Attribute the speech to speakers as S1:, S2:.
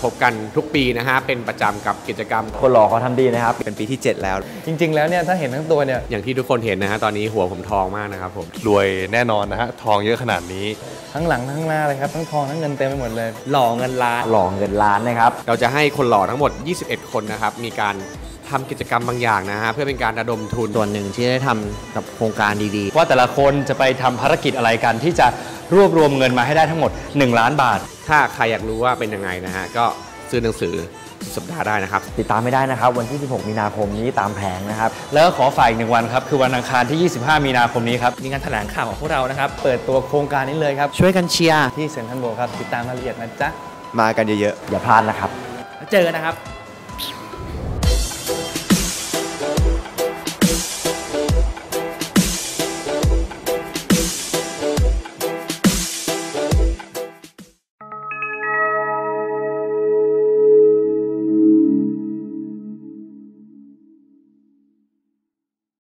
S1: พบกันทุกปีนะฮะเป็นประจำกับกิจกรรม
S2: คนหล่อเขาทำดีนะครับ
S3: เป็นปีที่7แล้ว
S4: จริงๆแล้วเนี่ยถ้าเห็นทั้งตัวเนี่ย
S1: อย่างที่ทุกคนเห็นนะฮะตอนนี้หัวผมทองมากนะครับผม
S5: รวยแน่นอนนะฮะทองเยอะขนาดนี้
S4: ทั้งหลังทั้งหน้าเลยครับทั้งทองทั้งเงินเต็มไปหมดเลย
S2: หล่อเงินล้านนะครับ
S1: เราจะให้คนหล่อทั้งหมด21คนนะครับมีการทำกิจกรรมบางอย่างนะฮะเพื่อเป็นการระดมทุน
S2: ส่วนหนึ่งที่ได้ทำกับโครงการดี
S4: ๆว่าแต่ละคนจะไปทำภารกิจอะไรกันที่จะรวบรวมเงินมาให้ได้ทั้งหมด1 ล้านบาท
S1: ถ้าใครอยากรู้ว่าเป็นยังไงนะฮะก็ซื้อหนังสือสัปดาห์ได้นะครับ
S2: ติดตามไม่ได้นะครับวันที่16มีนาคมนี้ตามแผงนะครับ
S4: แล้วขอฝ่ายอีก1 วันครับคือวันอังคารที่25มีนาคมนี้ครับมีงานแถลงข่าวของพวกเรานะครับเปิดตัวโครงการนี้เลยครับ
S2: ช่วยกันเชียร์
S4: ที่เซ็นทรัลเวิลด์ครับติดตามรายละเอียดนะจ๊ะ
S3: มากันเยอะ
S2: ๆอย่าพลาดนะครับ
S4: แล้วเจอกันนะครับ